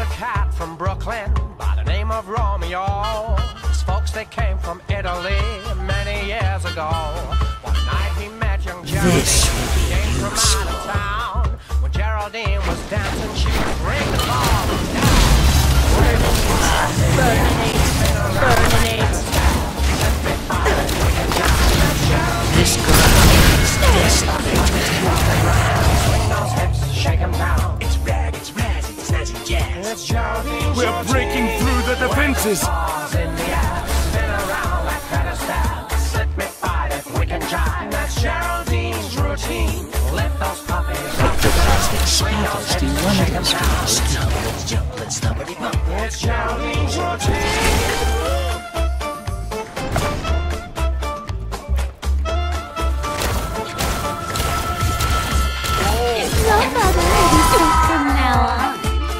a cat from Brooklyn by the name of Romeo. His folks, they came from Italy many years ago. One night he met young Geraldine. He came from out of town. When Geraldine was dancing, she would bring the ball down. This girl is destined to swing those hips, shake 'em down. It's rag, it's razz, it's snazzy jazz. It's Geraldine. We're breaking through the defenses. Balls in the air, spin around like feather stab. Slip me fight if we can jive. That's Geraldine's routine. Lift those puppies off the Plastic sparkles do wonders for your skin. Let's jump, let's stumpity bump. It's Geraldine's routine. Your mother will be sick from now on.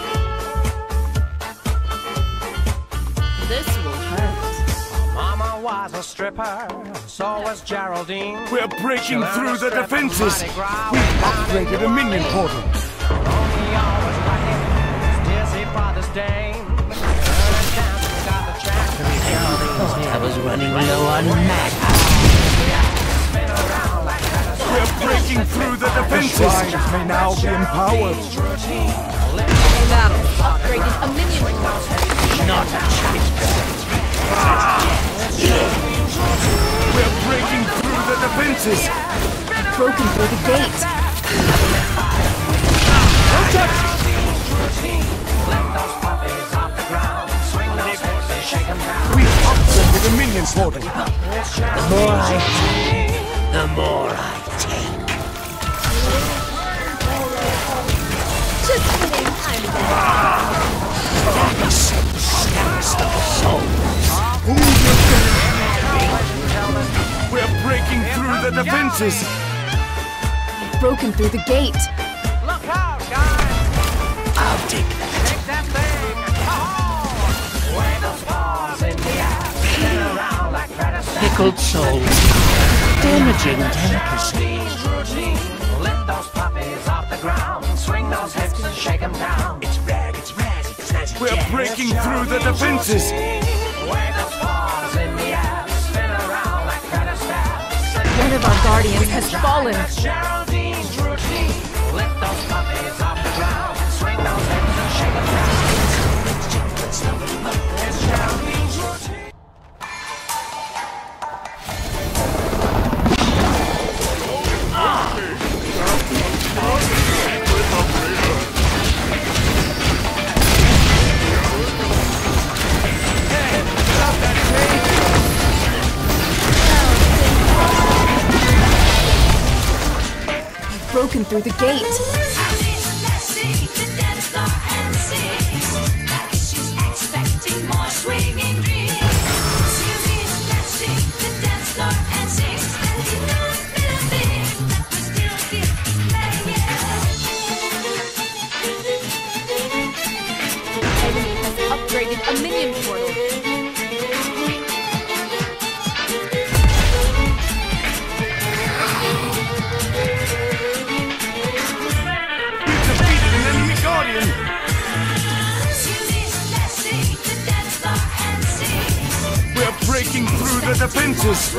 This will hurt. Mama was a stripper, so was Geraldine. We're breaking through the defenses. We've upgraded a minion portal. Romeo was right, dizzy father's dame. Got the chance to be Geraldine's I was running low on mag. We're breaking through the defenses. The shrines may now be empowered. Battle upgraded a minion. Not We're breaking through the defenses. Broken through the gate. We've upgraded a minion portal. The more I have, the more I take. Just kidding, I'm dead. We're breaking through the defenses. Broken through the gate. Look out, guys! I'll take that. Take that thing! Oh! Wave those paws in the air, spin around like feather stab. Pickled souls, damaging delicacy. Routine. Lift those puppies off the ground, swing those hips and shake 'em down. It's rag, it's razz, it's snazzy We're jazz. breaking through the defenses. Wave those paws in the air, spin around like feather stab. One of our guardians has fallen. That's Geraldine's routine. Lift those puppies off the ground, swing those hips and shake 'em down. Let's jump, let's stumpity bump. It's Geraldine's routine. Broken through the gate. Enemy has upgraded a minion portal. We've defeated an enemy guardian. We're breaking through the defenses.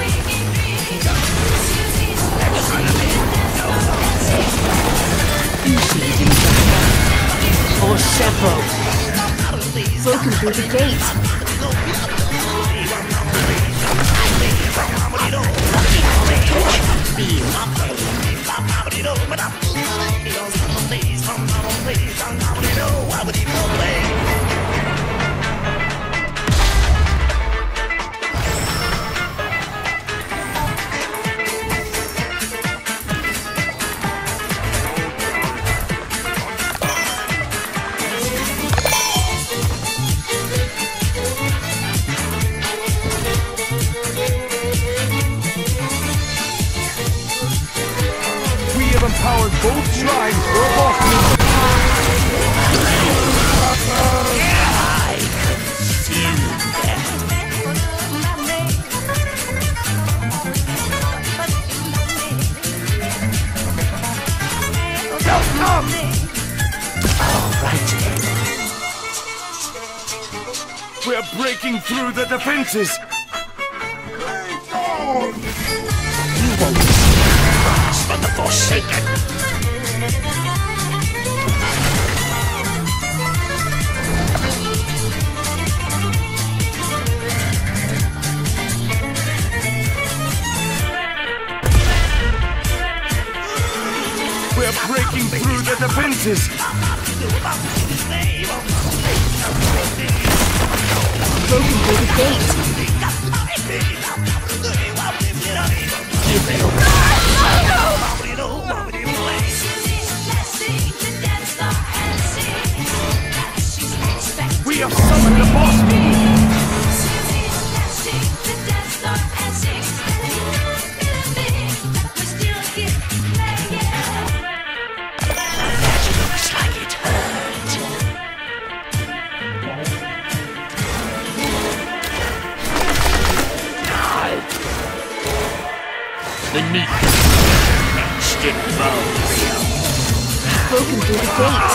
Or several. Broken through the gate. We have empowered both shrines for a boss mission. I consume them. Now come! All right then. We're breaking through the defenses! You won't rise from the Forsaken! We're breaking through the defenses! Broken through the gate. We have summoned the boss! Looks like it hurt. Beneath next in bone. Broken through the gate.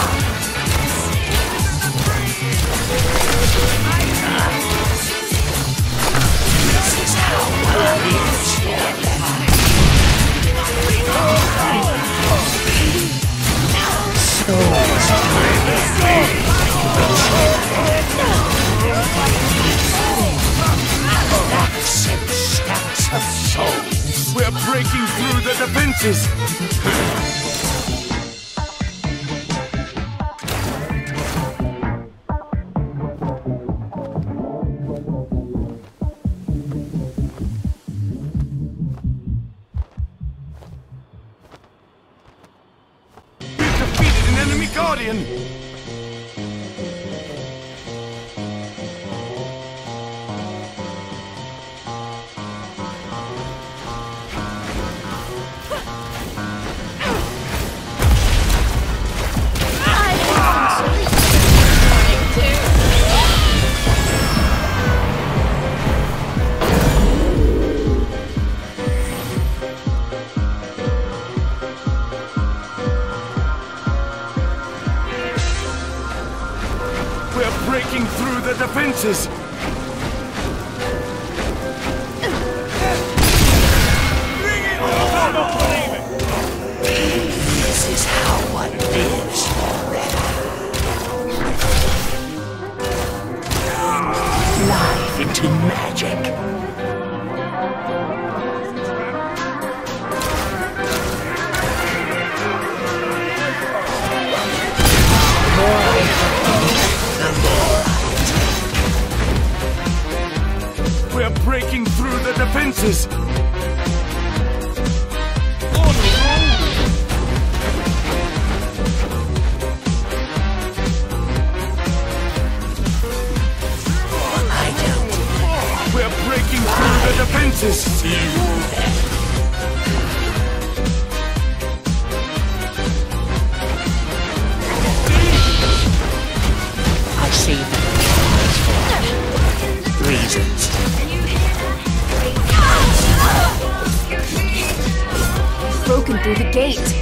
This is how one lives forever. Stacks of souls. We're breaking through the defenses! We've defeated an enemy guardian! We're breaking through the defenses! This is how one lives forever. Life into magic. We're breaking through the defenses! We're breaking through the defenses! I see reasons. Broken through the gate.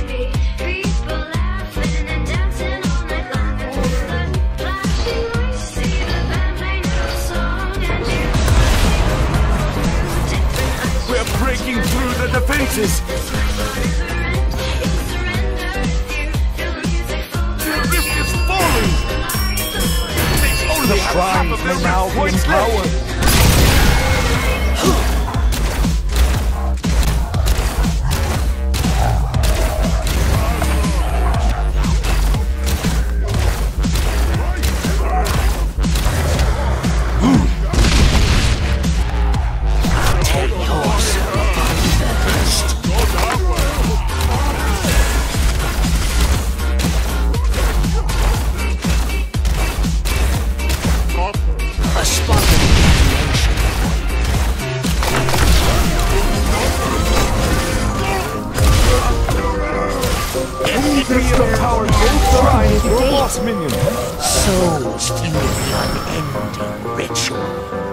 We're breaking through the defenses! The rift is falling! Only the prize may now be empowered! Souls fueling the unending ritual.